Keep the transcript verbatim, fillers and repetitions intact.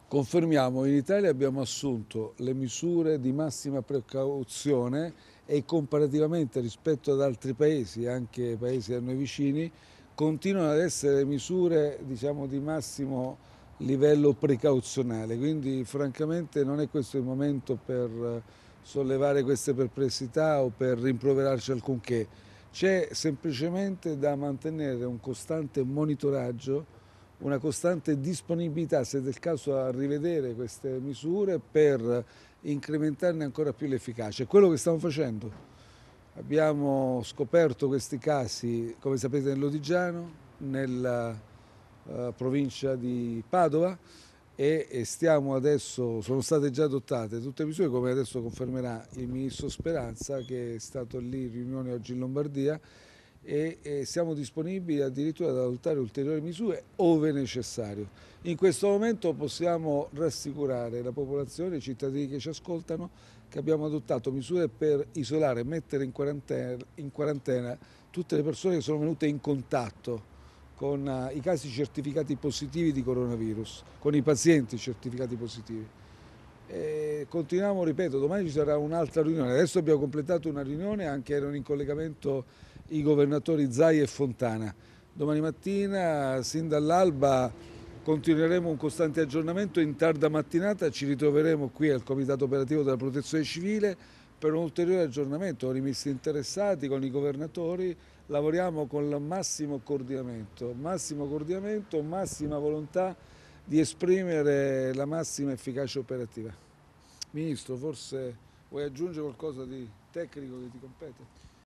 Confermiamo, in Italia abbiamo assunto le misure di massima precauzione e comparativamente rispetto ad altri paesi, anche paesi a noi vicini, continuano ad essere misure, diciamo, di massimo livello precauzionale, quindi francamente non è questo il momento per sollevare queste perplessità o per rimproverarci alcunché. C'è semplicemente da mantenere un costante monitoraggio, una costante disponibilità, se del caso, a rivedere queste misure per incrementarne ancora più l'efficacia. È quello che stiamo facendo. Abbiamo scoperto questi casi, come sapete, nell'Odigiano, nella uh, provincia di Padova, e, e stiamo adesso, sono state già adottate tutte le misure, come adesso confermerà il ministro Speranza, che è stato lì in riunione oggi in Lombardia, e, e siamo disponibili addirittura ad adottare ulteriori misure ove necessario. In questo momento possiamo rassicurare la popolazione, i cittadini che ci ascoltano, che abbiamo adottato misure per isolare e mettere in quarantena, in quarantena tutte le persone che sono venute in contatto con uh, i casi certificati positivi di coronavirus, con i pazienti certificati positivi. E continuiamo, ripeto, domani ci sarà un'altra riunione. Adesso abbiamo completato una riunione, anche erano in collegamento i governatori Zaia e Fontana. Domani mattina, sin dall'alba, continueremo un costante aggiornamento. In tarda mattinata ci ritroveremo qui al Comitato Operativo della Protezione Civile per un ulteriore aggiornamento con i ministri interessati, con i governatori. Lavoriamo con il massimo coordinamento, massimo coordinamento, massima volontà di esprimere la massima efficacia operativa. Ministro, forse vuoi aggiungere qualcosa di tecnico che ti compete?